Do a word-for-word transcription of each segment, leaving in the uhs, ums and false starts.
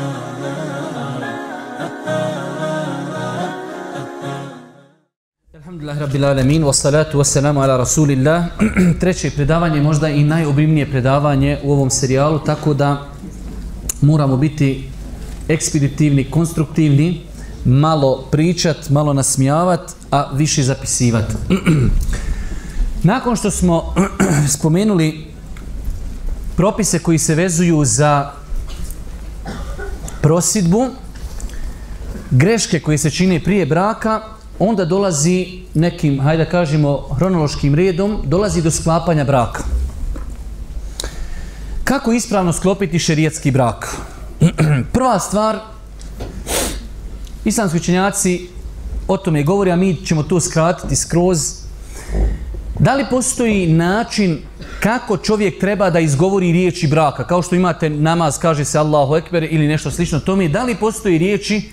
Alhamdulillah rabbil alamin, wassalatu wassalamu ala rasulillah. Treće predavanje, možda i najobimnije predavanje u ovom serijalu, tako da moramo biti ekspeditivni, konstruktivni, malo pričat, malo nasmijavat, a više zapisivat. Nakon što smo spomenuli propise koji se vezuju za prosidbu, greške koje se čine prije braka, onda dolazi nekim, hajde da kažemo, hronološkim redom, dolazi do sklapanja braka. Kako ispravno sklopiti šerijatski brak? Prva stvar, islamski učenjaci o tome govore, a mi ćemo to skratiti skroz. Da li postoji način kako čovjek treba da izgovori riječi braka? Kao što imate namaz, kaže se Allahu Ekber ili nešto slično tome. Da li postoji riječi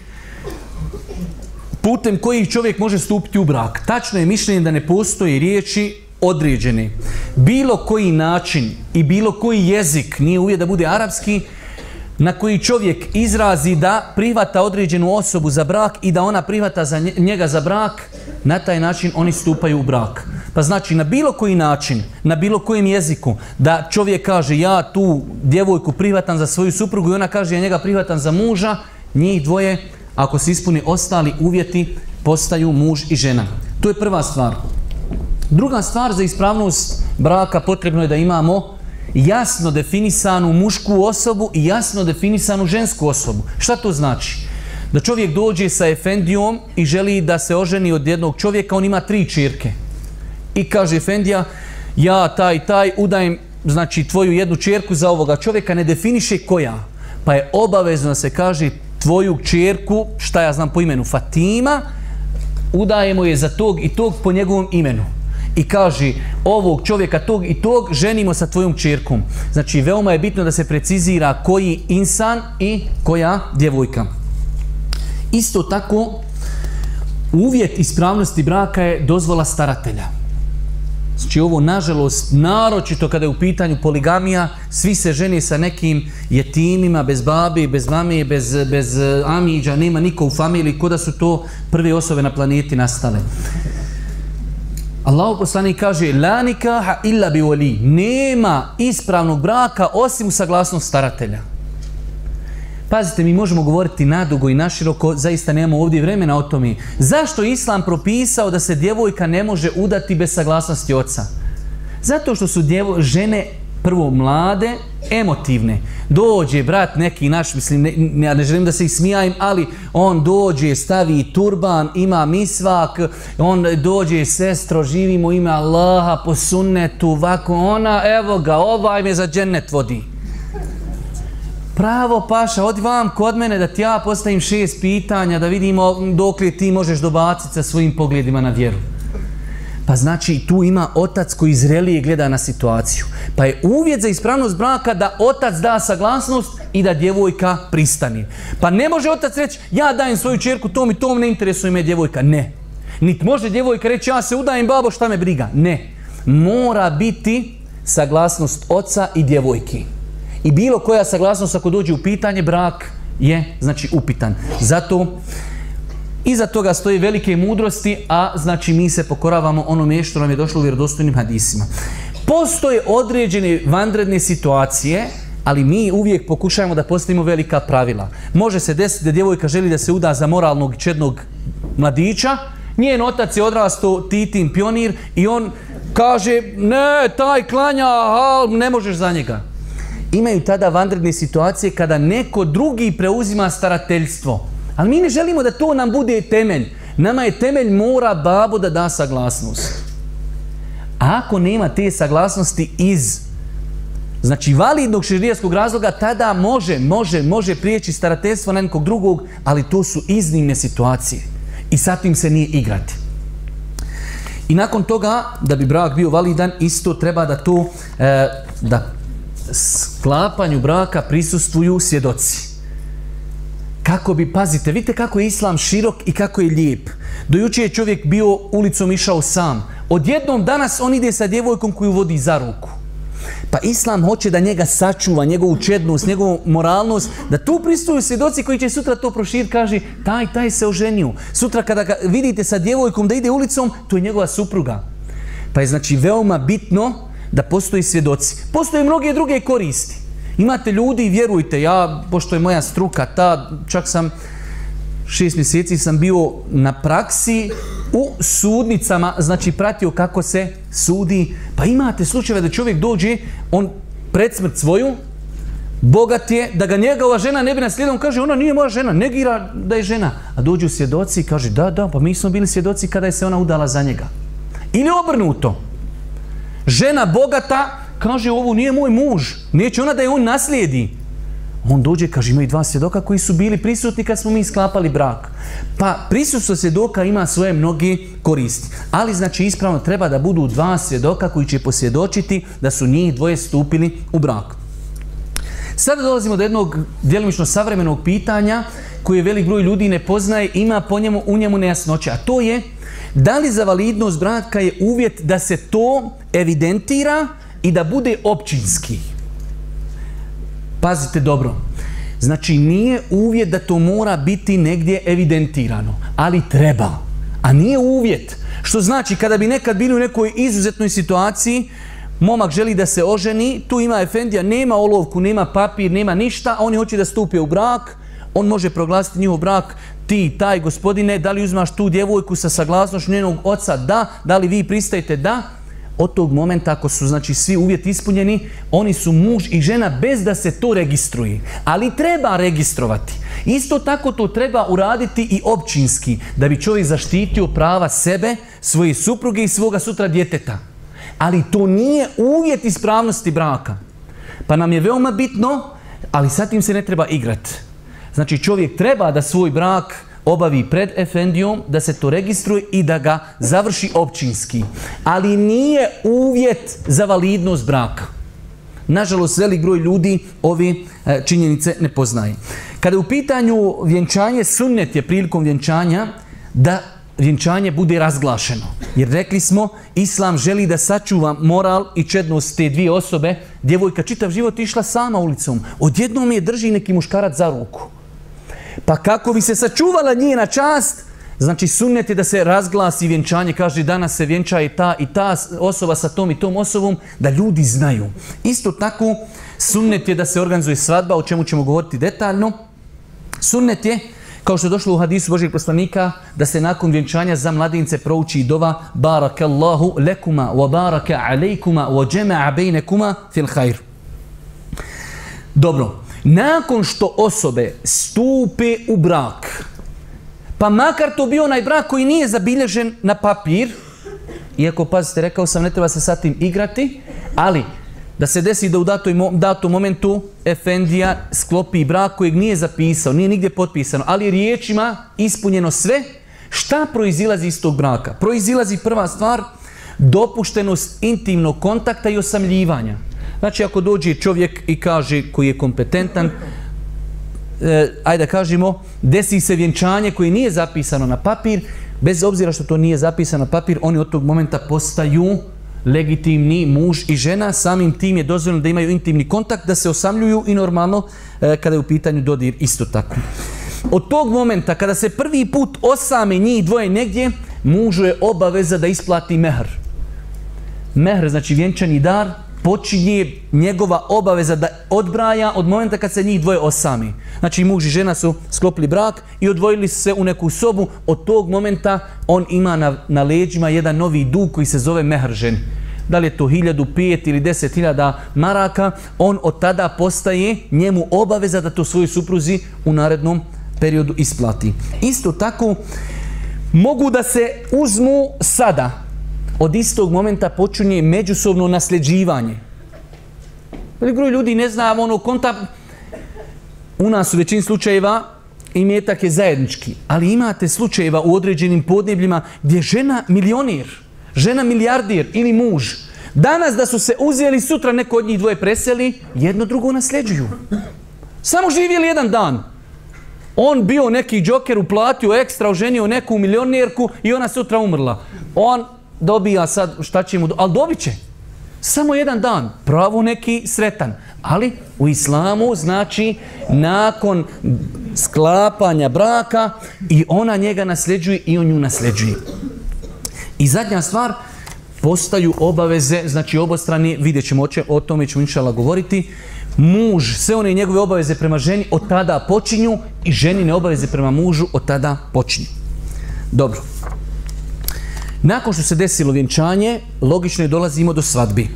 putem kojih čovjek može stupiti u brak? Tačno je mišljenje da ne postoji riječi određene. Bilo koji način i bilo koji jezik, nije uvijek da bude arapski, na koji čovjek izrazi da prihvata određenu osobu za brak i da ona prihvata za njega za brak, na taj način oni stupaju u brak. Pa znači na bilo koji način, na bilo kojem jeziku, da čovjek kaže ja tu djevojku prihvatam za svoju suprugu i ona kaže ja njega prihvatam za muža, njih dvoje, ako se ispuni ostali uvjeti, postaju muž i žena. To je prva stvar. Druga stvar, za ispravnost braka potrebno je da imamo jasno definisanu mušku osobu i jasno definisanu žensku osobu. Šta to znači? Da čovjek dođe sa efendijom i želi da se oženi od jednog čovjeka, on ima tri ćerke. I kaže efendija, ja taj taj udajem, znači tvoju jednu ćerku za ovoga čovjeka, ne definiše koja. Pa je obavezno da se kaže tvoju ćerku, šta ja znam po imenu, Fatima, udajemo je za tog i tog po njegovom imenu. I kaže ovog čovjeka tog i tog ženimo sa tvojom ćerkom. Znači veoma je bitno da se precizira koji insan i koja djevojka. Isto tako, uvjet ispravnosti braka je dozvola staratelja. Znači ovo nažalost, naročito kada je u pitanju poligamija, svi se žene sa nekim jetimima, bez babi, bez mame, bez, bez amiđa, nema niko u familiji, ko da su to prve osobe na planeti nastale. Allahu poslanik kaže la nikaha illa bi wali, nema ispravnog braka osim u saglasnost staratelja. Pazite, mi možemo govoriti nadugo i naširoko, zaista nemamo ovdje vremena o tome. Zašto je Islam propisao da se djevojka ne može udati bez saglasnosti oca? Zato što su djevo, žene prvo mlade, emotivne. Dođe brat neki naš, mislim, ne, ja ne želim da se ismijajem, ali on dođe, stavi turban, ima misvak, on dođe, sestro, živimo ime Allaha po sunnetu, ovako ona, evo ga, ovaj me za džennet vodi. Pravo paša, odi vam kod mene da ti ja postavim šest pitanja, da vidimo dok li ti možeš dobaciti sa svojim pogledima na vjeru. Pa znači tu ima otac koji zrelije gleda na situaciju. Pa je uvjet za ispravnost braka da otac da saglasnost i da djevojka pristani. Pa ne može otac reći ja dajem svoju ćerku tom i tom, ne interesuje me djevojka. Ne. Niti može djevojka reći ja se udajem babo, šta me briga. Ne. Mora biti saglasnost oca i djevojki. I bilo koja saglasnost ako dođe u pitanje, brak je znači upitan. Zato iza toga stoji velike mudrosti, a znači mi se pokoravamo onome što nam je došlo u vjerodostojnim hadisima. Postoje određene vanredne situacije, ali mi uvijek pokušajemo da postavimo velika pravila. Može se desiti da djevojka želi da se uda za moralnog i čednog mladića, njen otac je odrastao Titin pionir i on kaže ne, taj klanja, a ne možeš za njega. Imaju tada vanredne situacije kada neko drugi preuzima starateljstvo. Ali mi ne želimo da to nam bude temelj. Nama je temelj mora babo da da saglasnost. A ako nema te saglasnosti iz znači validnog šerijatskog razloga, tada može, može, može prijeći starateljstvo na nekog drugog, ali to su iznimne situacije. I sa tim se nije igrati. I nakon toga, da bi brak bio validan, isto treba da to, e, da sklapanju braka prisustvuju svjedoci. Kako bi, pazite, vidite kako je Islam širok i kako je lijep. Do juče je čovjek bio ulicom išao sam. Odjednom danas on ide sa djevojkom koju vodi za ruku. Pa Islam hoće da njega sačuva, njegovu čednost, njegovu moralnost, da tu pristuju svjedoci koji će sutra to proširiti, kaže taj, taj se oženio. Sutra kada ga vidite sa djevojkom da ide ulicom, to je njegova supruga. Pa je znači veoma bitno da postoji svjedoci. Postoje mnoge druge koristi. Imate ljudi, vjerujte, ja, pošto je moja struka ta, čak sam šest mjeseci sam bio na praksi u sudnicama, znači pratio kako se sudi. Pa imate slučajeve da čovjek dođe, on pred smrt svoju, bogat je, da ga njegova žena ne bi naslijedila, on kaže ona nije moja žena, negira da je žena. A dođu svjedoci i kaže da, da, pa mi smo bili svjedoci kada je se ona udala za njega. Ili obrnuto. Žena bogata kaže ovo nije moj muž, neće ona da je on naslijedi. On dođe, kaže imaju dva svjedoka koji su bili prisutni kad smo mi sklapali brak. Pa prisutstvo svjedoka ima svoje mnoge koristi. Ali znači ispravno treba da budu dva svjedoka koji će posvjedočiti da su njih dvoje stupili u brak. Sada dolazimo do jednog djelomično savremenog pitanja koje velik broj ljudi ne poznaje, ima po njemu, u njemu nejasnoće. A to je da li za validnost braka je uvjet da se to evidentira i da bude općinski. Pazite dobro. Znači nije uvjet da to mora biti negdje evidentirano, ali treba. A nije uvjet. Što znači kada bi nekad bili u nekoj izuzetnoj situaciji, momak želi da se oženi, tu ima efendija, nema olovku, nema papir, nema ništa, a oni hoće da stupe u brak, on može proglasiti njihov brak, ti, taj gospodine, da li uzmaš tu djevojku sa saglasnošću njenog oca, da, da li vi pristajete, da. Od tog momenta, ako su znači svi uvjeti ispunjeni, oni su muž i žena bez da se to registruje. Ali treba registrovati. Isto tako to treba uraditi i općinski, da bi čovjek zaštitio prava sebe, svoje supruge i svoga sutra djeteta. Ali to nije uvjet ispravnosti braka. Pa nam je veoma bitno, ali sa tim se ne treba igrati. Znači čovjek treba da svoj brak obavi pred efendijom, da se to registruje i da ga završi općinski. Ali nije uvjet za validnost braka. Nažalost, velik broj ljudi ove činjenice ne poznaje. Kada je u pitanju vjenčanje, sunnet je prilikom vjenčanja da vjenčanje bude razglašeno. Jer rekli smo, Islam želi da sačuva moral i čednost te dvije osobe. Djevojka čitav život išla sama ulicom. Odjednom je drži neki muškarac za ruku. Pa kako bi se sačuvala njena čast, znači sunnet je da se razglasi vjenčanje, kaže danas se vjenča i ta i ta osoba sa tom i tom osobom, da ljudi znaju. Isto tako, sunnet je da se organizuje svadba, o čemu ćemo govoriti detaljno. Sunnet je, kao što je došlo u hadisu Božijeg poslanika, da se nakon vjenčanja za mladince prouči dova Barakallahu lekuma wa baraka alejkuma wa džema'a bejnekuma fil hajr. Dobro. Nakon što osobe stupe u brak, pa makar to bio onaj brak koji nije zabilježen na papir, iako, pazite, rekao sam, ne treba se sa tim igrati, ali da se desi da u datom momentu efendija sklopi brak kojeg nije zapisao, nije nigdje potpisano, ali riječima ispunjeno sve, šta proizilazi iz tog braka? Proizilazi prva stvar, dopuštenost intimnog kontakta i osamljivanja. Znači, ako dođe čovjek i kaže koji je kompetentan, e, ajde da kažemo, desi se vjenčanje koje nije zapisano na papir, bez obzira što to nije zapisano na papir, oni od tog momenta postaju legitimni muž i žena, samim tim je dozvoljeno da imaju intimni kontakt, da se osamljuju i normalno e, kada je u pitanju dodir isto tako. Od tog momenta kada se prvi put osame njih dvoje negdje, mužu je obaveza da isplati mehr. Mehr, znači vjenčani dar, počinje njegova obaveza da odbraja od momenta kad se njih dvoje osami. Znači muž i žena su sklopili brak i odvojili se u neku sobu. Od tog momenta on ima na, na leđima jedan novi dug koji se zove mehr ženi. Da li je to hiljadu, pet ili deset hiljada maraka, on od tada postaje njemu obaveza da to svojoj supruzi u narednom periodu isplati. Isto tako mogu da se uzmu sada. Od istog momenta počinje međusobno nasljeđivanje. Velik broj ljudi ne zna ono konta. U nas u većini slučajeva imetak je zajednički, ali imate slučajeva u određenim podnebljima gdje žena milionir, žena milijardir ili muž. Danas da su se uzeli, sutra neko od njih dvoje preseli, jedno drugo nasljeđuju. Samo živjeli jedan dan. On bio neki džoker, uplatio ekstra, oženio neku milionirku i ona sutra umrla. On dobija sad šta će mu, ali dobit će. Samo jedan dan, pravo neki sretan. Ali u islamu znači nakon sklapanja braka i ona njega nasljeđuje i on nju nasljeđuje. I zadnja stvar, postaju obaveze, znači obostrani, vidjet ćemo o tome ćemo inšallah govoriti, muž, sve one njegove obaveze prema ženi od tada počinju i ženine obaveze prema mužu od tada počinju. Dobro. Nakon što se desilo vjenčanje, logično je dolazimo do svadbi.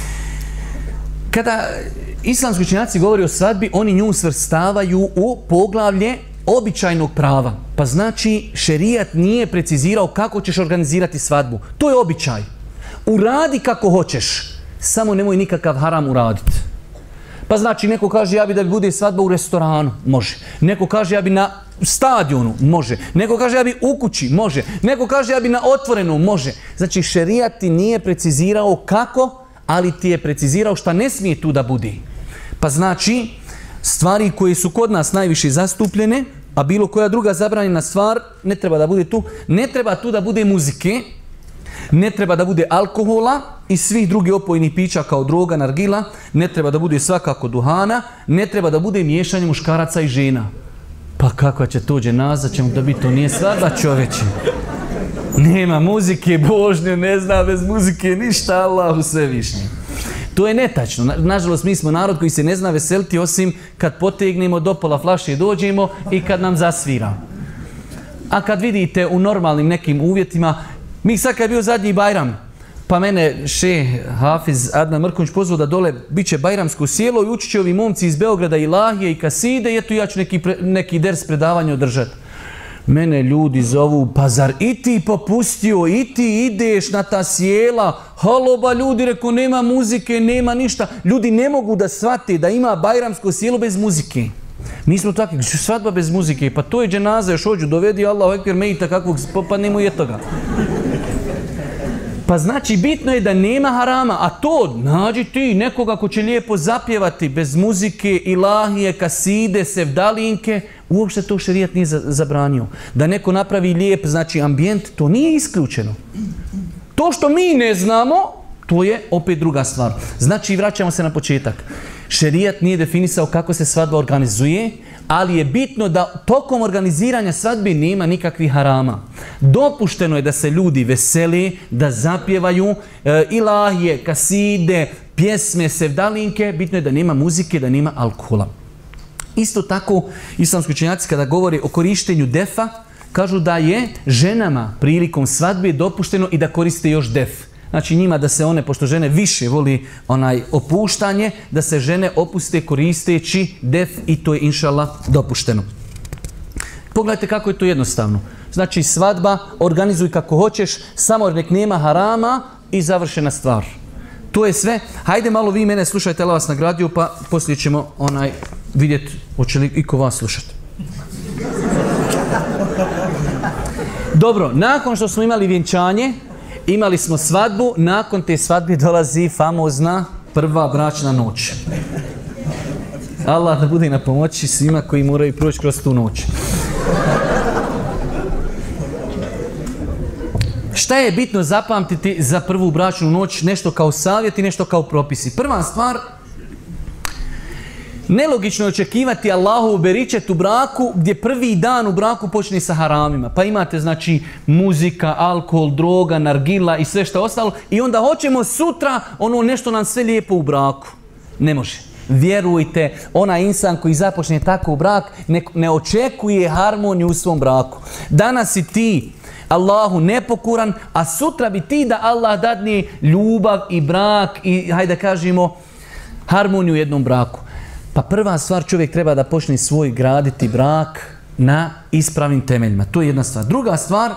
Kada islamski učenjaci govori o svadbi, oni nju svrstavaju u poglavlje običajnog prava. Pa znači šerijat nije precizirao kako ćeš organizirati svadbu. To je običaj. Uradi kako hoćeš, samo nemoj nikakav haram uraditi. Pa znači neko kaže ja bi da bi bude svadba u restoranu, može. Neko kaže ja bi na stadionu, može. Neko kaže ja bi u kući, može. Neko kaže ja bi na otvorenom, može. Znači šerijat ti nije precizirao kako, ali ti je precizirao šta ne smije tu da bude. Pa znači stvari koje su kod nas najviše zastupljene, a bilo koja druga zabranjena stvar ne treba da bude tu. Ne treba tu da bude muzike, ne treba da bude alkohola i svih drugih opojnih pića kao droga, nargila, ne treba da bude svakako duhana, ne treba da bude miješanje muškaraca i žena. Pa kakva će to dženaza, ćemo da biti, to nije svadba čoveče. Nema muzike, božnje, ne zna bez muzike ništa, Allahu svevišnji. To je netačno. Na, nažalost, mi smo narod koji se ne zna veseliti osim kad potegnemo do pola flaše i dođemo i kad nam zasvira. A kad vidite u normalnim nekim uvjetima, mi sad kad je bio zadnji Bajram, pa mene šeh Hafiz Adnan Mrkonjić pozvao da dole bit će bajramsko sjelo i ući će ovi momci iz Beograda ilahije i kaside i eto ja ću neki, pre, neki ders predavanja održati. Mene ljudi zovu, pa zar i ti popustio, i ti ideš na ta sjela? Halo ba ljudi, reko, nema muzike, nema ništa. Ljudi ne mogu da shvate da ima bajramsko sjelo bez muzike. Mi smo takvi, svadba bez muzike, pa to je dženaza, još hođu, dovedi Allahu ekber mejita kakvog, pa nemo je toga. Pa znači bitno je da nema harama, a to nađi ti nekoga ko će lijepo zapjevati bez muzike, ilahije, kaside, sevdalinke, uopšte to šerijat nije zabranio. Da neko napravi lijep, znači ambijent, to nije isključeno. To što mi ne znamo, to je opet druga stvar. Znači vraćamo se na početak. Šerijat nije definisao kako se svadba organizuje, ali je bitno da tokom organiziranja svadbe nema nikakvih harama. Dopušteno je da se ljudi vesele, da zapjevaju e, ilahije, kaside, pjesme, sevdalinke. Bitno je da nema muzike, da nema alkohola. Isto tako, islamski učenjaci kada govore o korištenju defa, kažu da je ženama prilikom svadbe dopušteno i da koriste još def. Znači njima da se one, pošto žene više voli onaj opuštanje, da se žene opuste koristeći def i to je inšallah dopušteno. Pogledajte kako je to jednostavno. Znači svadba, organizuj kako hoćeš, samo nek nema harama i završena stvar. To je sve. Hajde malo vi mene slušajte, Allah vas nagradio, pa poslije ćemo onaj vidjeti hoće li iko vas slušati. Dobro, nakon što smo imali vjenčanje, imali smo svadbu, nakon te svadbe dolazi famozna prva bračna noć. Allah da bude na pomoći svima koji moraju proći kroz tu noć. Šta je bitno zapamtiti za prvu bračnu noć? Nešto kao savjet i nešto kao propisi. Prva stvar, nelogično je očekivati Allahovu beričet u braku gdje prvi dan u braku počne sa haramima. Pa imate znači muzika, alkohol, droga, nargila i sve što ostalo i onda hoćemo sutra ono nešto nam sve lijepo u braku. Ne može. Vjerujte, onaj insan koji započne tako u brak ne, ne očekuje harmoniju u svom braku. Danas si ti Allahu nepokuran, a sutra bi ti da Allah dadne ljubav i brak i hajde da kažemo harmoniju u jednom braku. Pa prva stvar, čovjek treba da počne svoj graditi brak na ispravnim temeljima. To je jedna stvar. Druga stvar,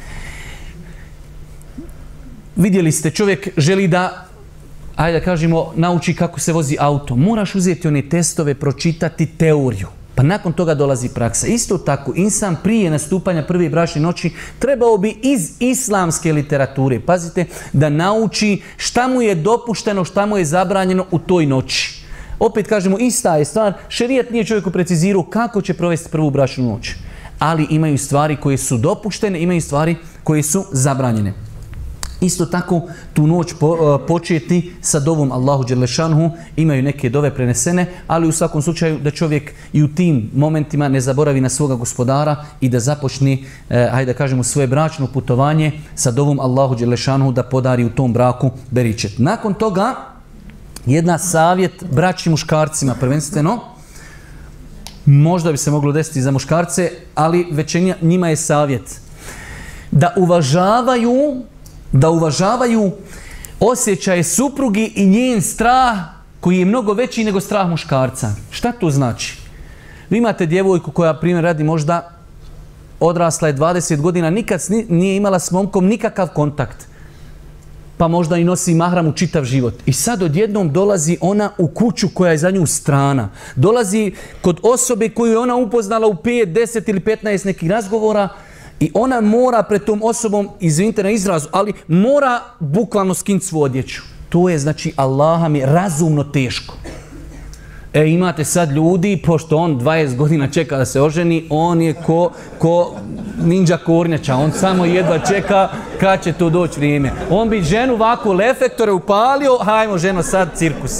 vidjeli ste, čovjek želi da, ajde da kažemo, nauči kako se vozi auto. Moraš uzeti one testove, pročitati teoriju. Pa nakon toga dolazi praksa. Isto tako, insan prije nastupanja prve bračne noći trebao bi iz islamske literature, pazite, da nauči šta mu je dopušteno, šta mu je zabranjeno u toj noći. Opet kažemo, ista je stvar, šerijat nije čovjeku precizirao kako će provesti prvu bračnu noć. Ali imaju stvari koje su dopuštene, imaju stvari koje su zabranjene. Isto tako tu noć po, početi sa dovom Allahu Đelešanhu, imaju neke dove prenesene, ali u svakom slučaju da čovjek i u tim momentima ne zaboravi na svoga gospodara i da započne, eh, hajde da kažemo, svoje bračno putovanje sa dovom Allahu Đelešanhu da podari u tom braku beričet. Nakon toga, jedna savjet braći muškarcima prvenstveno, možda bi se moglo desiti za muškarce, ali većina njima je savjet da uvažavaju da uvažavaju osjećaje suprugi i njen strah koji je mnogo veći nego strah muškarca. Šta to znači? Vi imate djevojku koja, primjer radi, možda odrasla je dvadeset godina, nikad nije imala s momkom nikakav kontakt. Pa možda i nosi mahramu čitav život. I sad odjednom dolazi ona u kuću koja je za nju strana. Dolazi kod osobe koju je ona upoznala u pet, deset ili petnaest nekih razgovora i ona mora pred tom osobom, izvinite na izrazu, ali mora bukvalno skinuti svoju odjeću. To je, znači, Allaha mi razumno teško. E, imate sad ljudi, pošto on dvadeset godina čeka da se oženi, on je ko, ko ninja kornjača, on samo jedva čeka kad će to doći vrijeme. On bi ženu ovako reflektore upalio, hajmo ženo sad cirkus.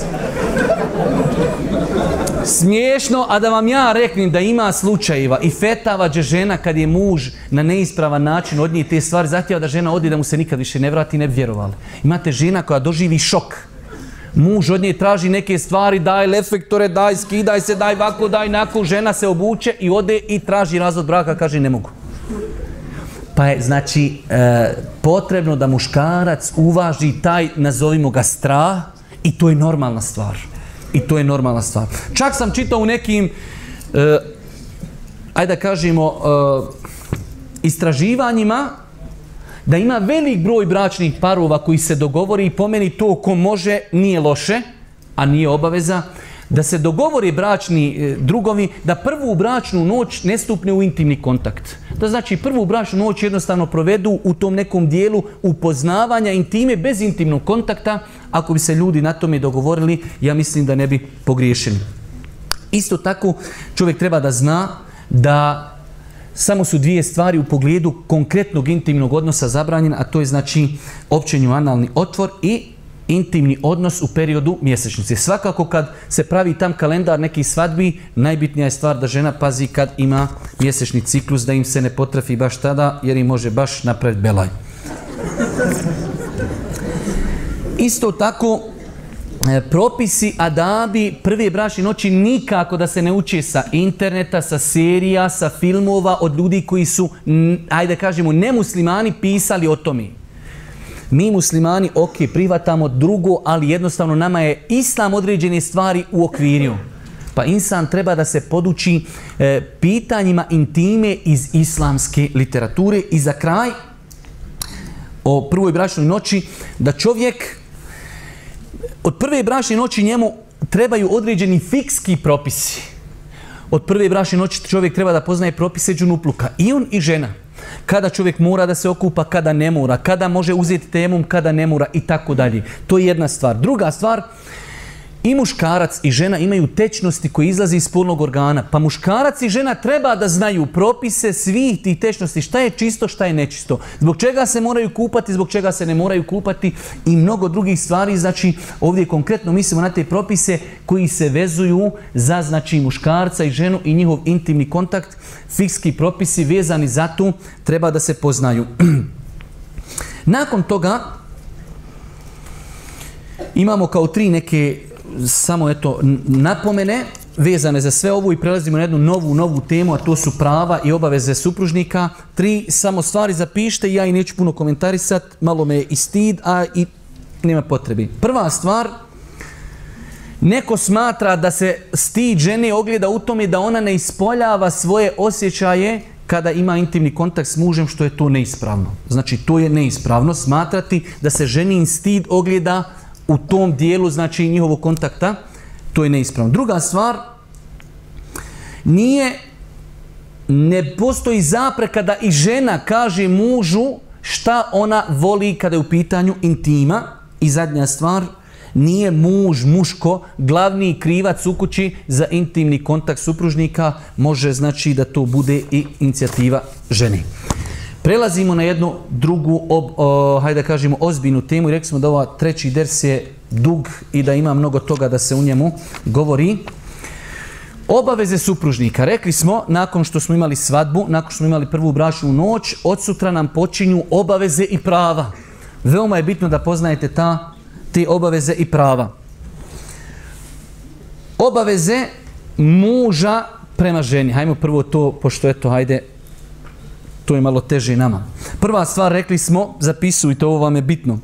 Smiješno, a da vam ja reknem da ima slučajeva i fetava gdje žena kad je muž na neispravan način od nje te stvari zahtjeva da žena odi da mu se nikad više ne vrati, ne bi vjerovali. Imate žena koja doživi šok. Muž od nje traži neke stvari, daj reflektore, daj skidaj se, daj ovako, daj nako, žena se obuče i ode i traži razvod braka, kaže ne mogu. Pa je, znači, e, potrebno da muškarac uvaži taj, nazovimo ga, strah i to je normalna stvar. I to je normalna stvar. Čak sam čitao u nekim, e, ajde da kažemo, e, istraživanjima da ima velik broj bračnih parova koji se dogovori i po meni to ko može nije loše, a nije obaveza, da se dogovori bračni drugovi da prvu bračnu noć ne stupne u intimni kontakt. To znači prvu bračnu noć jednostavno provedu u tom nekom dijelu upoznavanja intime bez intimnog kontakta. Ako bi se ljudi na tome dogovorili, ja mislim da ne bi pogriješili. Isto tako čovjek treba da zna da samo su dvije stvari u pogledu konkretnog intimnog odnosa zabranjena, a to je, znači, općenju analni otvor i intimni odnos u periodu mjesečnice. Svakako kad se pravi tam kalendar nekih svadbi, najbitnija je stvar da žena pazi kad ima mjesečni ciklus, da im se ne potrafi baš tada, jer im može baš napraviti belaj. Isto tako, propisi, adabi prve bračne noći nikako da se ne uče sa interneta, sa serija, sa filmova, od ljudi koji su, ajde kažemo, nemuslimani pisali o tome. Mi muslimani, ok, privatamo drugo, ali jednostavno nama je islam određene stvari u okviru. Pa insan treba da se poduči e, pitanjima intime iz islamske literature. I za kraj, o prvoj bračnoj noći, da čovjek od prve bračne noći njemu trebaju određeni fikski propisi. Od prve bračne noći čovjek treba da poznaje propise džunupluka. I on i žena. Kada čovjek mora da se okupa, kada ne mora. Kada može uzeti temom, kada ne mora i tako dalje. To je jedna stvar. Druga stvar, i muškarac i žena imaju tečnosti koje izlaze iz spolnog organa. Pa muškarac i žena treba da znaju propise svih tih tečnosti. Šta je čisto, šta je nečisto. Zbog čega se moraju kupati, zbog čega se ne moraju kupati i mnogo drugih stvari. Znači, ovdje konkretno mislimo na te propise koji se vezuju za, znači, muškarca i ženu i njihov intimni kontakt. Fikski propisi vezani za to treba da se poznaju. Nakon toga imamo kao tri neke samo eto napomene vezane za sve ovo i prelazimo na jednu novu, novu temu, a to su prava i obaveze supružnika. Tri samo stvari zapišite, ja i neću puno komentarisat, malo me je i stid, a i nema potrebe. Prva stvar, neko smatra da se stid žene ogleda u tome da ona ne ispoljava svoje osjećaje kada ima intimni kontakt s mužem, što je to neispravno. Znači, to je neispravno smatrati da se ženin stid ogleda u tom dijelu, znači, njihovog kontakta. To je neispravno. Druga stvar, nije, ne postoji zapreka da i žena kaže mužu šta ona voli kada je u pitanju intima. I zadnja stvar, nije muž, muško, glavni krivac u kući za intimni kontakt supružnika. Može, znači, da to bude i inicijativa žene. Prelazimo na jednu drugu, ob, o, hajde da kažemo, ozbiljnu temu i rekli smo da ova treći ders je dug i da ima mnogo toga da se u njemu govori. Obaveze supružnika. Rekli smo, nakon što smo imali svadbu, nakon što smo imali prvu bračnu noć, od sutra nam počinju obaveze i prava. Veoma je bitno da poznajete ta, te obaveze i prava. Obaveze muža prema ženi. Hajmo prvo to, pošto eto, hajde, to je malo teže nama. Prva stvar, rekli smo, zapisujte, ovo vam je bitno.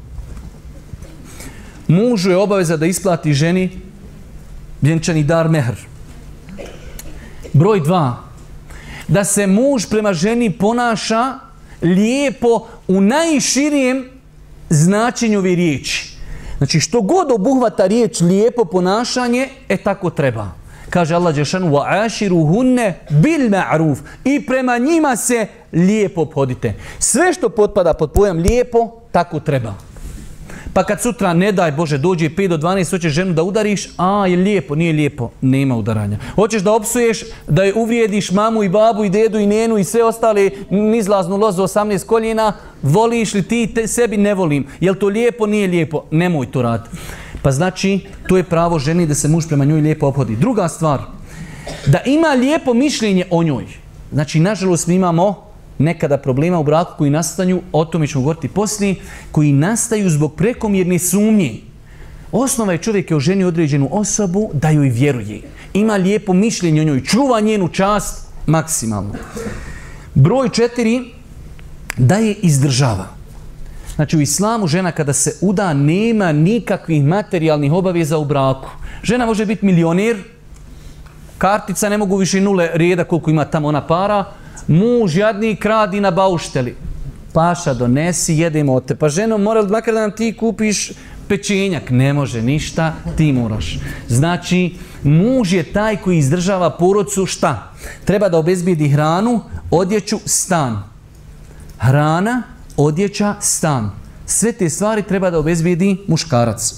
Mužu je obaveza da isplati ženi vjenčani dar mehr. Broj dva, da se muž prema ženi ponaša lijepo u najširijem značenju ove riječi. Znači što god obuhvata riječ lijepo ponašanje, e tako treba. Kaže Allah dželešanu وَعَاشِرُهُنَّ بِالْمَعْرُوفِ i prema njima se lijepo ophodite. Sve što potpada pod pojam lijepo, tako treba. Pa kad sutra, ne daj Bože, dođe pet do dvanaest, hoćeš ženu da udariš, a je lijepo, nije lijepo, nema udaranja. Hoćeš da opsuješ, da je uvrijediš mamu i babu i dedu i nenu i sve ostale nizlaznu lozu osamnaest koljena, voliš li ti te, sebi, ne volim. Jel to lijepo, nije lijepo, nemoj to raditi. Pa znači, to je pravo ženi da se muž prema njoj lijepo ophodi. Druga stvar, da ima lijepo mišljenje o njoj. Znači, nažalost, mi imamo nekada problema u braku koji nastaju, o tome ćemo govoriti poslije, koji nastaju zbog prekomjerne sumnje. Osnova je čovjek je oženio određenu osobu da joj vjeruje. Ima lijepo mišljenje o njoj, čuva njenu čast maksimalno. Broj četiri, da je izdržava. Znači u islamu žena kada se uda nema nikakvih materijalnih obaveza u braku. Žena može biti milioner, kartica ne mogu više nule reda koliko ima tamo ona para, muž jadni kradi na baušteli. Paša donesi, jedemo od te. Pa ženo, mora makar da nam ti kupiš pečenjak. Ne može ništa, ti moraš. Znači, muž je taj koji izdržava porodcu šta? Treba da obezbijedi hranu, odjeću, stan. Hrana, odjeća, stan. Sve te stvari treba da obezbijedi muškarac.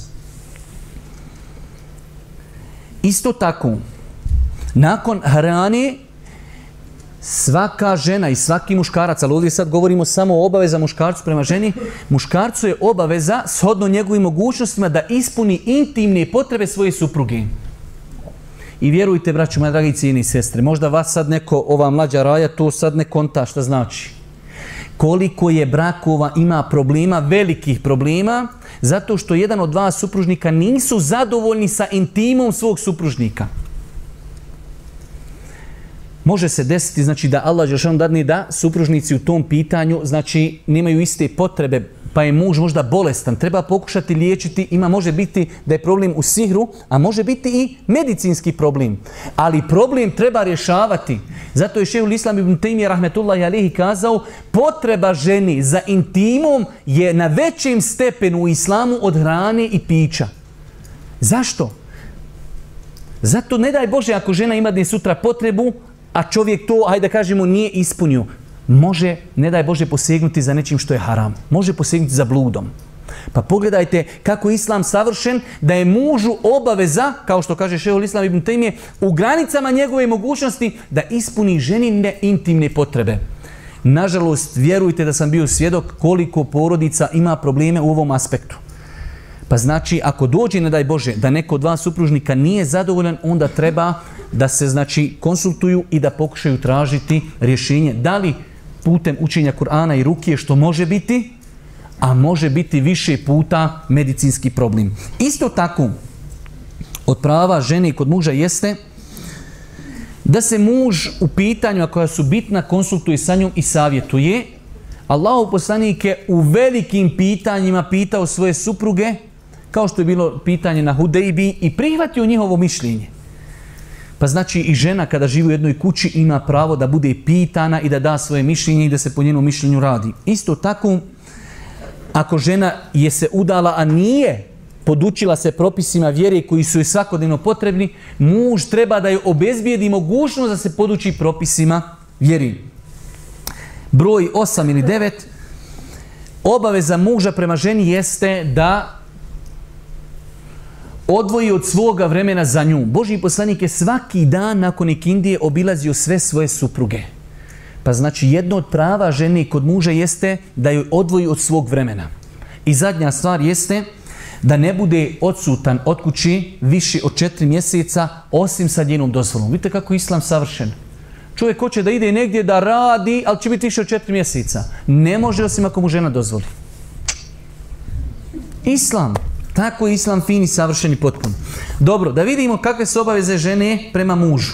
Isto tako, nakon hrane, svaka žena i svaki muškarac, ali ovdje sad govorimo samo o obaveza muškarcu prema ženi, muškarcu je obaveza, shodno njegovim mogućnostima, da ispuni intimne potrebe svoje supruge. I vjerujte, braćo, moja dragi cijeni i sestre, možda vas sad neko, ova mlađa raja, to sad ne konta šta znači. Koliko je brakova ima problema, velikih problema, zato što jedan od dva supružnika nisu zadovoljni sa intimom svog supružnika. Može se desiti, znači, da Allah dželešanu dadne da supružnici u tom pitanju, znači, nemaju iste potrebe, pa je muž možda bolestan, treba pokušati liječiti, ima može biti da je problem u sihru, a može biti i medicinski problem. Ali problem treba rješavati. Zato je šejhul Islam ibn Tejmije rahmetullahi alejhi kazao, potreba ženi za intimom je na većem stepenu u islamu od hrane i pića. Zašto? Zato ne daj Bože ako žena ima dne sutra potrebu, a čovjek to, hajde da kažemo, nije ispunio. Može, ne daj Bože, posegnuti za nečim što je haram. Može posegnuti za bludom. Pa pogledajte kako je islam savršen, da je mužu obaveza, kao što kaže šejhul Islam ibn Tejmije, u granicama njegove mogućnosti da ispuni ženine intimne potrebe. Nažalost, vjerujte da sam bio svjedok koliko porodica ima probleme u ovom aspektu. Pa znači, ako dođe, ne daj Bože, da neko od dva supružnika nije zadovoljan, onda treba da se, znači, konsultuju i da pokušaju tražiti rješenje. Da li putem učenja Kur'ana i rukije, što može biti, a može biti više puta medicinski problem. Isto tako, od prava žene kod muža jeste da se muž u pitanju koja su bitna konsultuje sa njom i savjetuje. Allahov poslanik je u velikim pitanjima pitao svoje supruge, kao što je bilo pitanje na Hudejbi, i prihvatio njihovo mišljenje. Pa znači i žena kada živi u jednoj kući ima pravo da bude pitana i da da svoje mišljenje i da se po njenom mišljenju radi. Isto tako, ako žena je se udala, a nije podučila se propisima vjere koji su joj svakodnevno potrebni, muž treba da joj obezbijedi mogućnost da se poduči propisima vjeri. Broj osam ili devet, obaveza muža prema ženi jeste da odvoji od svoga vremena za nju. Božji poslanik je svaki dan nakon ikindije obilazio sve svoje supruge. Pa znači jedno od prava žene kod muža jeste da joj odvoji od svog vremena. I zadnja stvar jeste da ne bude odsutan od kući više od četiri mjeseca osim sa njenom dozvolom. Vidite kako je islam savršen. Čovjek hoće da ide negdje da radi, ali će biti više od četiri mjeseca. Ne može osim ako mu žena dozvoli. Islam. Tako je islam fini, savršen i potpun. Dobro, da vidimo kakve su obaveze žene prema mužu.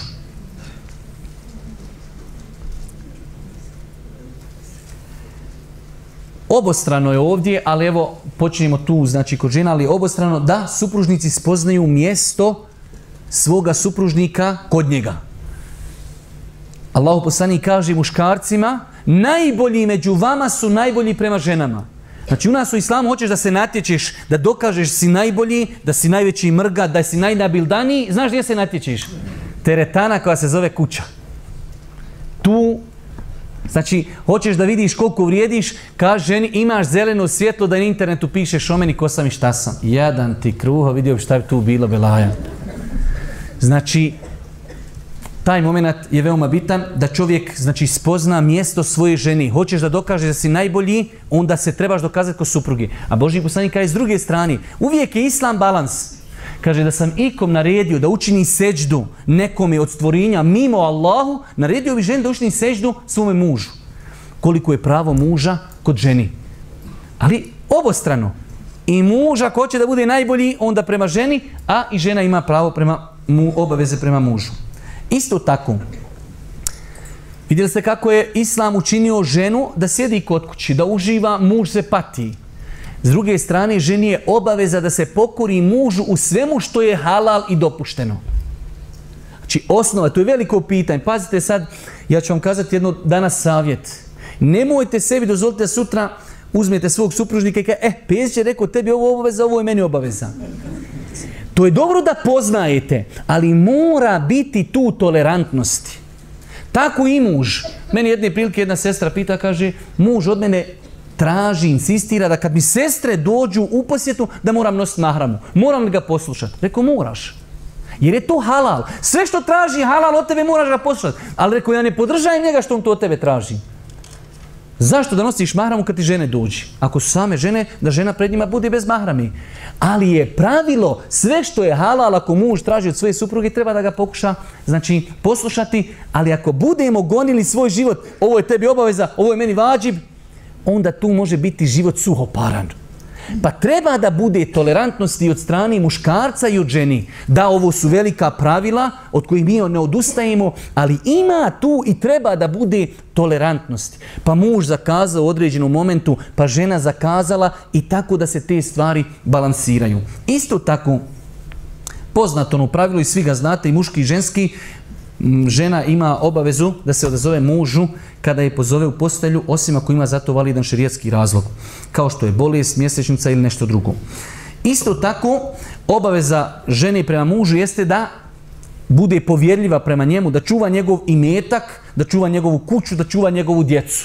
Obostrano je ovdje, ali evo počinjemo tu, znači kod žena, ali obostrano da supružnici spoznaju mjesto svoga supružnika kod njega. Allahu poslanik kaže muškarcima, najbolji među vama su najbolji prema ženama. Znači u nas u islamu hoćeš da se natječeš, da dokažeš si najbolji, da si najveći mrga, da si najnabildaniji. Znaš gdje se natječeš? Teretana koja se zove kuća. Tu, znači, hoćeš da vidiš koliko vrijediš, kaže ženi, imaš zeleno svjetlo da na internetu pišeš o meni ko sam i šta sam. Jadan ti kruho, vidio bi šta bi tu bilo belaja. Znači, taj moment je veoma bitan da čovjek znači spozna mjesto svoje ženi. Hoćeš da dokažeš da si najbolji, onda se trebaš dokazati kod supruge. A Božji poslanik kaže s druge strane, uvijek je islam balans. Kaže da sam ikom naredio da učini seđdu nekome od stvorenja mimo Allahu, naredio bi ženi da učini seđdu svome mužu. Koliko je pravo muža kod ženi. Ali obostrano. I muž ako hoće da bude najbolji, onda prema ženi, a i žena ima pravo prema mu, obaveze prema mužu. Isto tako, vidjeli ste kako je islam učinio ženu da sjedi kod kući, da uživa, muž se pati. S druge strane, ženi je obaveza da se pokori mužu u svemu što je halal i dopušteno. Znači, osnova, to je veliko pitanje. Pazite sad, ja ću vam kazati jedno danas savjet. Nemojte sebi dozvoliti da sutra uzmete svog supružnika i kaže, eh, Pezić je rekao, tebi ovo obaveza, ovo je meni obaveza. To je dobro da poznajete, ali mora biti tu tolerantnosti. Tako i muž. Meni jedne prilike jedna sestra pita, kaže, muž od mene traži, insistira da kad mi sestre dođu u posjetu, da moram nositi mahramu. Moram li ga poslušati? Rekao, moraš. Jer je to halal. Sve što traži halal od tebe moraš ga poslušati. Ali rekao, ja ne podržajem njega što on to od tebe traži. Zašto da nosiš mahramu kad ti žene dođi? Ako su same žene, da žena pred njima bude bez mahrami. Ali je pravilo, sve što je halal, ako muž traži od svoje supruge, treba da ga pokuša, znači, poslušati. Ali ako budemo gonili svoj život, ovo je tebi obaveza, ovo je meni vađib, onda tu može biti život suhoparan. Pa treba da bude tolerantnosti od strane muškarca i od ženi. Da, ovo su velika pravila od kojih mi ne odustajemo, ali ima tu i treba da bude tolerantnosti. Pa muž zakazao u određenom momentu, pa žena zakazala i tako da se te stvari balansiraju. Isto tako, poznato ono pravilo i svi ga znate, i muški i ženski, žena ima obavezu da se odazove mužu kada je pozove u postelju, osim ako ima za to validan šerijatski razlog, kao što je bolest, mjesečnica ili nešto drugo. Isto tako, obaveza žene prema mužu jeste da bude povjerljiva prema njemu, da čuva njegov imetak, da čuva njegovu kuću, da čuva njegovu djecu.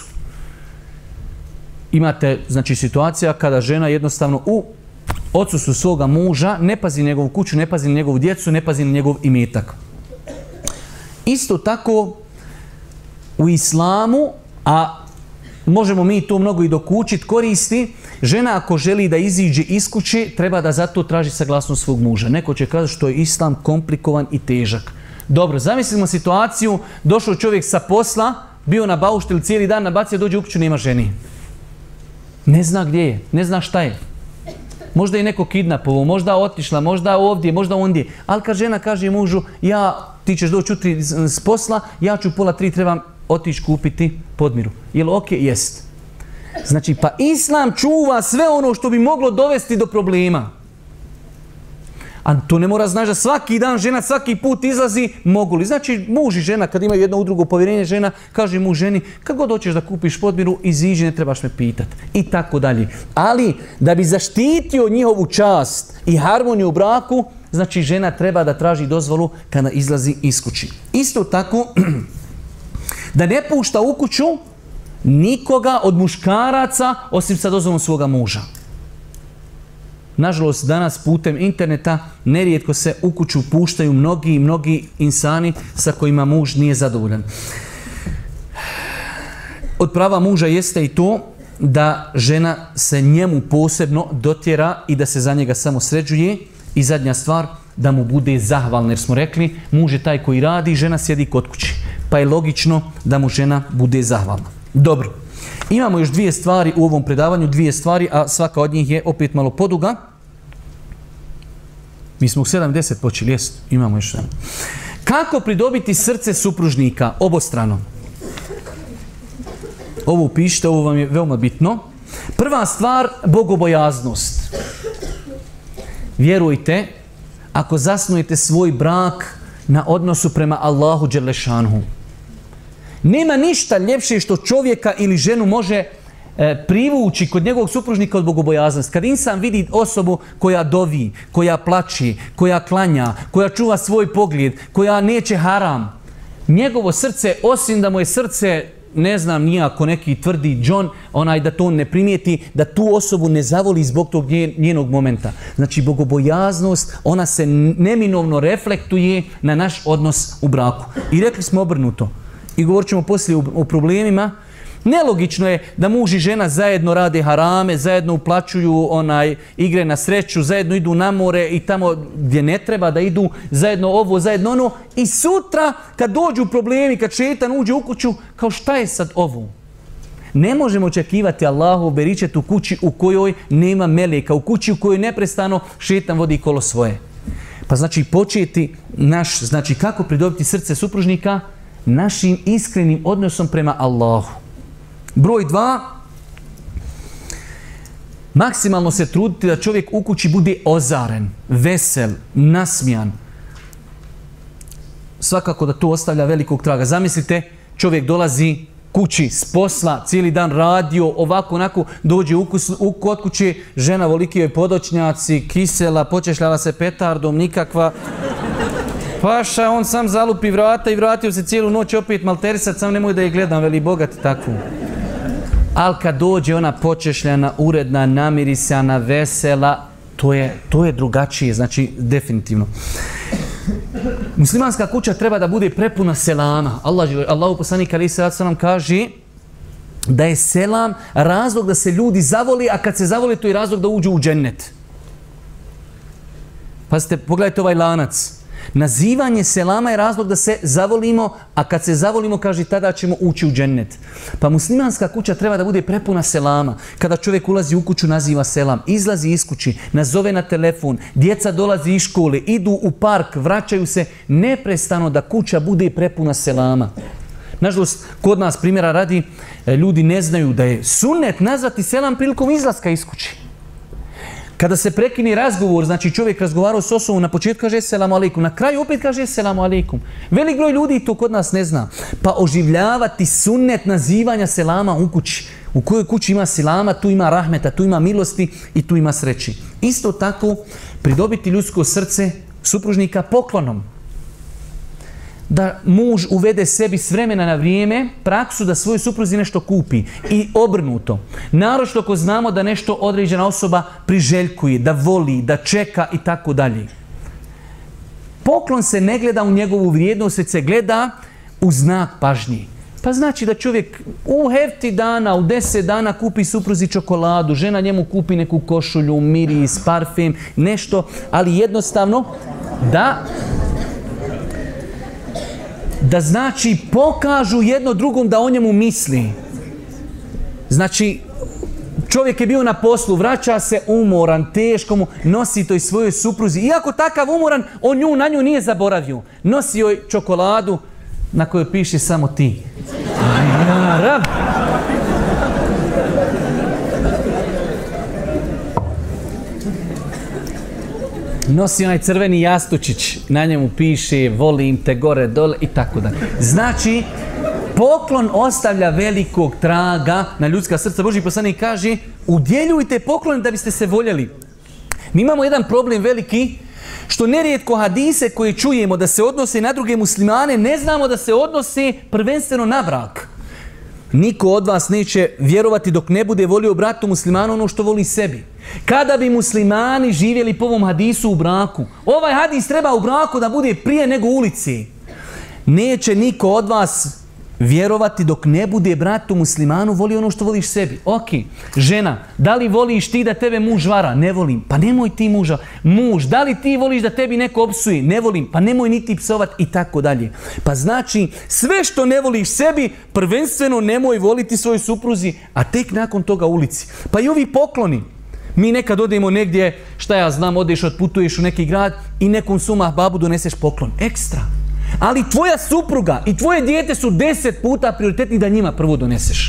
Imate, znači, situacija kada žena jednostavno u odsustvu svoga muža ne pazi na njegovu kuću, ne pazi na njegovu djecu, ne pazi na njegov imetak. Isto tako u islamu, a možemo mi to mnogo i dokučiti, koristi, žena ako želi da iziđe iz kuće, treba da zato traži saglasnost svog muža. Neko će kazati što je islam komplikovan i težak. Dobro, zamislimo situaciju, došao čovjek sa posla, bio na baušteli cijeli dan, nabacio, dođe u kuću, nema ženi. Ne zna gdje je, ne zna šta je. Možda je neko kidnapovo, možda otišla, možda ovdje, možda ondje. Ali kad žena kaže mužu, ja, ti ćeš doći jutri s posla, ja ću pola tri trebam otići kupiti podmiru. Jel ok? Jest. Znači, pa islam čuva sve ono što bi moglo dovesti do problema. A to ne mora znači da svaki dan žena svaki put izlazi, mogu li. Znači, muž i žena, kad imaju jedno u drugo povjerenje, žena kaže mu ženi, kad god hoćeš da kupiš podmiru, iziđi, ne trebaš me pitati. I tako dalje. Ali, da bi zaštitio njihovu čast i harmoniju u braku, znači žena treba da traži dozvolu kada izlazi iz kući. Isto tako, da ne pušta u kuću nikoga od muškaraca osim sa dozvolom svoga muža. Nažalost, danas putem interneta nerijetko se u kuću puštaju mnogi i mnogi insani sa kojima muž nije zadovoljan. Od prava muža jeste i to da žena se njemu posebno dotjera i da se za njega samo sređuje. I zadnja stvar, da mu bude zahvalna. Jer smo rekli, muž je taj koji radi, žena sjedi kod kući. Pa je logično da mu žena bude zahvalna. Dobro. Imamo još dvije stvari u ovom predavanju, dvije stvari, a svaka od njih je opet malo poduga. Mi smo u sedam deset počeli, jest, imamo još jedan. Kako pridobiti srce supružnika obostrano? Ovo upišite, ovo vam je veoma bitno. Prva stvar, bogobojaznost. Vjerujte, ako zasnujete svoj brak na odnosu prema Allahu Đelešanhu, nema ništa ljepše što čovjeka ili ženu može e, privući kod njegovog supružnika od bogobojaznosti. Kad insan vidi osobu koja dovi, koja plači, koja klanja, koja čuva svoj pogled, koja neće haram, njegovo srce, osim da mu je srce, ne znam, nijako neki tvrdi John, onaj da to ne primijeti, da tu osobu ne zavoli zbog tog njenog momenta. Znači, bogobojaznost, ona se neminovno reflektuje na naš odnos u braku. I rekli smo obrnuto. I govorit ćemo poslije o problemima. Nelogično je da muž i žena zajedno rade harame, zajedno uplaćuju onaj igre na sreću, zajedno idu na more i tamo gdje ne treba da idu, zajedno ovo, zajedno ono. I sutra kad dođu problemi, kad šetan uđe u kuću, kao šta je sad ovo? Ne možemo očekivati Allahu beričet u kući u kojoj nema meleka, u kući u kojoj neprestano šetan vodi kolo svoje. Pa znači početi naš, znači kako pridobiti srce supružnika? Našim iskrenim odnosom prema Allahu. Broj dva, maksimalno se truditi da čovjek u kući bude ozaren, vesel, nasmijan. Svakako da to ostavlja velikog traga. Zamislite, čovjek dolazi kući s posla, cijeli dan radio, ovako, onako, dođe u, u kod kuće, žena voliki joj podočnjaci, kisela, počešljava se petardom, nikakva. Paša, on sam zalupi vrata i vratio se cijelu noć opet malterisat, sam nemoj da je gledam, veli bogati takvu. Ali kad dođe ona počešljana, uredna, namirisana, vesela, to je, to je drugačije, znači definitivno. Muslimanska kuća treba da bude prepuna selama. Allah, Allahu poslanik alejhi selatu selam kaže da je selam razlog da se ljudi zavoli, a kad se zavoli to je razlog da uđu u džennet. Pazite, pogledajte ovaj lanac. Nazivanje selama je razlog da se zavolimo, a kad se zavolimo, kaže, tada ćemo ući u džennet. Pa muslimanska kuća treba da bude prepuna selama. Kada čovjek ulazi u kuću, naziva selam, izlazi iz kući, nazove na telefon, djeca dolazi iz škole, idu u park, vraćaju se, neprestano da kuća bude prepuna selama. Nažalost, kod nas primjera radi, ljudi ne znaju da je sunnet nazvati selam prilikom izlaska iz kući. Kada se prekine razgovor, znači čovjek razgovarao s osobom, na početku kaže selamu alejkum, na kraju opet kaže selamu alejkum. Velik broj ljudi to kod nas ne zna. Pa oživljavati sunnet nazivanja selama u kući. U kojoj kući ima selama, tu ima rahmeta, tu ima milosti i tu ima sreći. Isto tako, pridobiti ljudsko srce supružnika poklonom. Da muž uvede sebi s vremena na vrijeme praksu da svojoj supruzi nešto kupi i obrnuto. Naročito ako znamo da nešto određena osoba priželjkuje, da voli, da čeka i tako dalje. Poklon se ne gleda u njegovu vrijednost, već se gleda u znak pažnje. Pa znači da čovjek u hefti dana, u deset dana kupi supruzi čokoladu, žena njemu kupi neku košulju, miris, parfem, nešto, ali jednostavno da... da znači pokažu jedno drugom da o njemu misli. Znači, čovjek je bio na poslu, vraća se umoran, teško mu, nosi toj svojoj supruzi. Iako takav umoran, on nju na nju nije zaboravio. Nosi joj čokoladu na kojoj piše samo ti. Ja, rab. Nosi onaj crveni jastučić, na njemu piše volim te gore, dole i tako dalje. Znači, poklon ostavlja velikog traga na ljudska srca. Božji poslanik kaže, udjeljujte poklon da biste se voljeli. Mi imamo jedan problem veliki, što nerijetko hadise koje čujemo da se odnose na druge muslimane, ne znamo da se odnose prvenstveno na brak. Niko od vas neće vjerovati dok ne bude volio bratu muslimanu ono što voli sebi. Kada bi muslimani živjeli po ovom hadisu u braku, ovaj hadis treba u braku da bude prije nego u ulici. Neće niko od vas vjerovati dok ne bude bratu muslimanu voli ono što voliš sebi. Ok, žena, da li voliš ti da tebe muž vara? Ne volim. Pa nemoj ti muža. Muž, da li ti voliš da tebi neko opsuje? Ne volim. Pa nemoj niti psovat i tako dalje. Pa znači, sve što ne voliš sebi, prvenstveno nemoj voliti svojoj supruzi, a tek nakon toga ulici. Pa i ovi pokloni. Mi nekad odemo negdje, šta ja znam, odeš, otputuješ u neki grad i nekom sumah babu doneseš poklon. Ekstra. Ali tvoja supruga i tvoje dijete su deset puta prioritetni da njima prvo doneseš.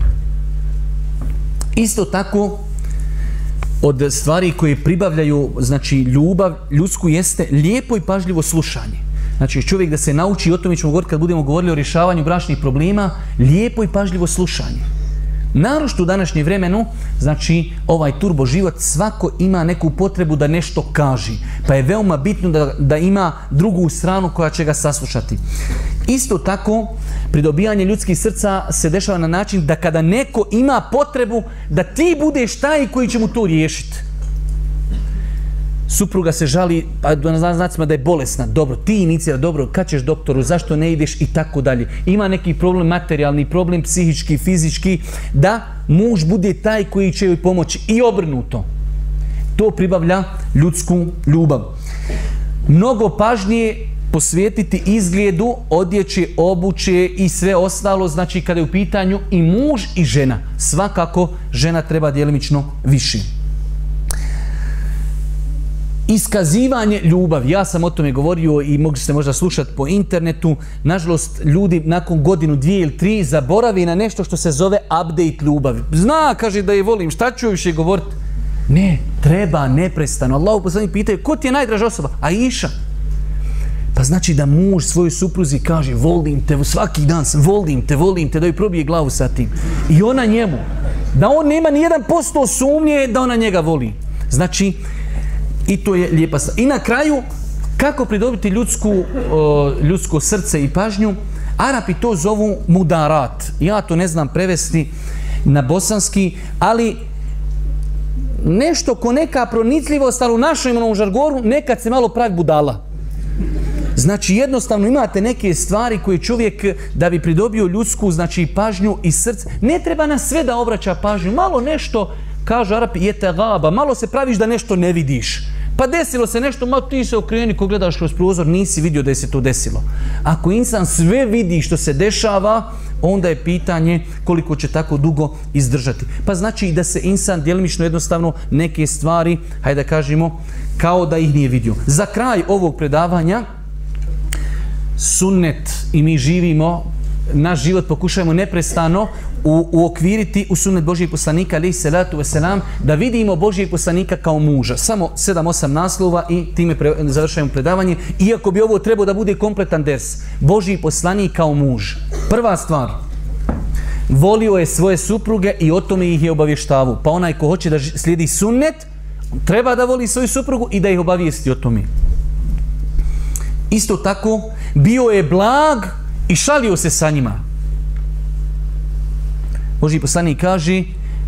Isto tako, od stvari koje pribavljaju, znači, ljubav ljudsku jeste lijepo i pažljivo slušanje. Znači, čovjek da se nauči, o tome ćemo govoriti kad budemo govorili o rješavanju bračnih problema, lijepo i pažljivo slušanje. Naročito u današnjem vremenu, znači ovaj turbo život, svako ima neku potrebu da nešto kaže. Pa je veoma bitno da, da ima drugu stranu koja će ga saslušati. Isto tako, pridobijanje ljudskih srca se dešava na način da kada neko ima potrebu da ti budeš taj koji će mu to riješiti. Supruga se žali, pa na znacima da je bolesna, dobro, ti inicira, dobro, kad ćeš doktoru, zašto ne ideš i tako dalje. Ima neki problem, materijalni problem, psihički, fizički, da muž bude taj koji će joj pomoći i obrnuto. To pribavlja ljudsku ljubav. Mnogo pažnje posvetiti izgledu, odjeće, obuće i sve ostalo, znači kada je u pitanju i muž i žena. Svakako žena treba djelimično više. Iskazivanje ljubavi. Ja sam o tome govorio i mogli ste možda slušati po internetu. Nažalost, ljudi nakon godinu, dvije ili tri zaboravi na nešto što se zove update ljubavi. Zna, kaže da je volim, šta ću više govoriti? Ne, treba neprestano. Allahu poslanik pitaju, ko ti je najdraža osoba? Aisha. Pa znači da muž svojoj supruzi kaže volim te, svaki dan sam volim te, volim te, da joj probije glavu sa tim. I ona njemu. Da on nema ni jedan posto sumnje da ona njega voli. Znači, i to je lijepa stvar. I na kraju, kako pridobiti ljudsku, uh, ljudsko srce i pažnju? Arapi to zovu mudarat. Ja to ne znam prevesti na bosanski, ali nešto ko neka pronicljivost, ali u našem onom žargoru nekad se malo pravi budala. Znači jednostavno imate neke stvari koje čovjek da bi pridobio ljudsku, znači pažnju i srce, ne treba na sve da obraća pažnju, malo nešto, kažu Arapi, jete gaba, malo se praviš da nešto ne vidiš. Pa desilo se nešto, malo ti se okreni ko gledaš kroz prozor, nisi vidio da je se to desilo. Ako insan sve vidi što se dešava, onda je pitanje koliko će tako dugo izdržati. Pa znači da se insan djelimično jednostavno neke stvari, hajde da kažemo, kao da ih nije vidio. Za kraj ovog predavanja, sunnet i mi živimo, naš život pokušajmo neprestano u, uokviriti u sunnet Božijeg poslanika, alejhi salatu vesselam, da vidimo Božijeg poslanika kao muža. Samo sedam osam naslova i time pre, završajmo predavanje. Iako bi ovo trebao da bude kompletan ders. Božji poslanik kao muž. Prva stvar, volio je svoje supruge i o tome ih je obavještavao. Pa onaj ko hoće da slijedi sunnet, treba da voli svoju suprugu i da ih obavijesti o tome. Isto tako, bio je blag i šalio se sa njima. Božji poslanik kaže,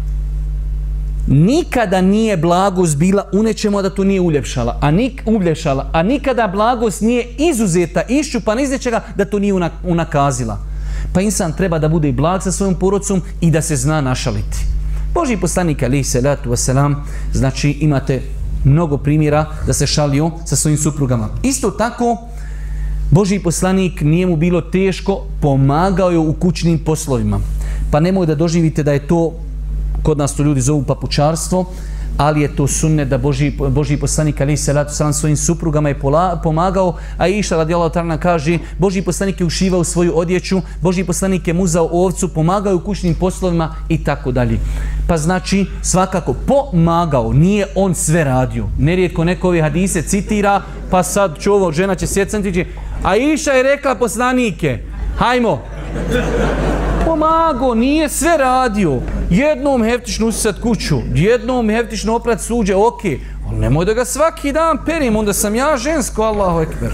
nikada nije blagost bila u nečemu da to nije uljepšala, a, nik, uljepšala, a nikada blagost nije izuzeta, iščupana iz nečega da to nije unakazila. Pa insan treba da bude blag sa svojom porodicom i da se zna našaliti. Božji poslanik, alejhi salatu vesselam, znači imate mnogo primjera da se šalio sa svojim suprugama. Isto tako, Božji poslanik nije mu bilo teško, pomagao je u kućnim poslovima. Pa nemoj da doživite da je to, kod nas to ljudi zovu papučarstvo, ali je to sunnet da Božji, Božji poslanik alejhi salatu vesselam svojim suprugama je pola, pomagao, a Aisha radijallahu ta'ala kaže, Božji poslanik je ušivao svoju odjeću, Božji poslanik je muzao ovcu, pomagao u kućnim poslovima i tako dalje. Pa znači, svakako pomagao, nije on sve radio. Nerijetko neko ove hadise citira, pa sad čovo, žena će sjecati, Aisha je rekla poslanike, hajmo, pomagao, nije sve radio. Jednom heftično usisat kuću, jednom heftično oprat suđe, ok, ali nemoj da ga svaki dan perim, onda sam ja žensko, Allahu ekber.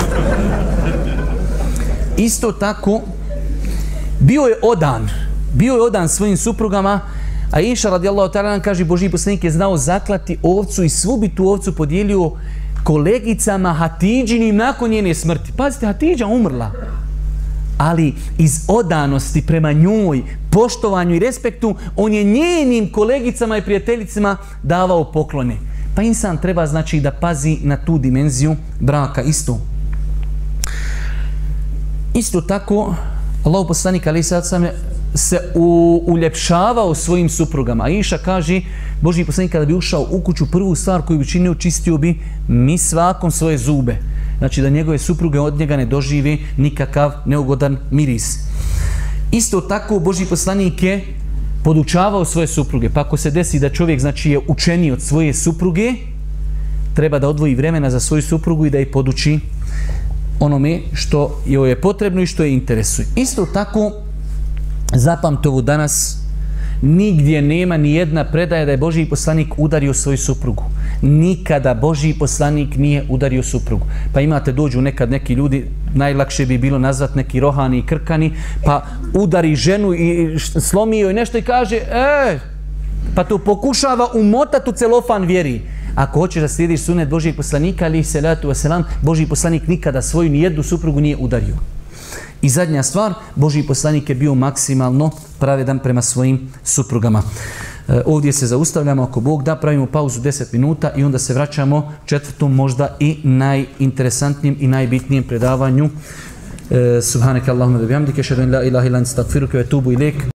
Isto tako, bio je odan, bio je odan svojim suprugama, a Aisha radijallahu ta'ala kaže, Božji poslanik je znao zaklati ovcu i svu bi tu ovcu podijelio kolegicama Hatidžinim nakon njene smrti. Pazite, Hatidža umrla. ali iz odanosti prema njoj, poštovanju i respektu, on je njenim kolegicama i prijateljicama davao poklone. Pa insan treba znači da pazi na tu dimenziju braka isto. Isto tako, Allahov poslanik alejhi salatu vesselam se u, uljepšavao svojim suprugama. Aisha kaže, Božji poslanik kada bi ušao u kuću, prvu stvar koju bi činio, čistio bi misvakom svoje zube. Znači da njegove supruge od njega ne dožive nikakav neugodan miris. Isto tako Božji poslanik je podučavao svoje supruge. Pa ako se desi da čovjek znači je učeniji od svoje supruge, treba da odvoji vremena za svoju suprugu i da je poduči onome što joj je potrebno i što je interesuje. Isto tako, zapamte ovo danas, nigdje nema ni jedna predaja da je Božji poslanik udario svoju suprugu. Nikada Božji poslanik nije udario suprugu. Pa imate, dođu nekad neki ljudi, najlakše bi bilo nazvat neki rohani i krkani, pa udari ženu i slomi joj nešto i kaže, e, pa to pokušava umotati u celofan vjeri. Ako hoćeš da slijediš sunet Božjeg poslanika, alejhi salatu vesselam, Božji poslanik nikada svoju nijednu suprugu nije udario. I zadnja stvar, Božji poslanik je bio maksimalno pravedan prema svojim suprugama. E, ovdje se zaustavljamo, ako Bog da, pravimo pauzu deset minuta i onda se vraćamo četvrtom, možda i najinteresantnijem i najbitnijem predavanju. E, Subhanaka Allahumma wa bihamdika, ashhadu an la ilaha illa anta, astaghfiruka wa atubu ilejk.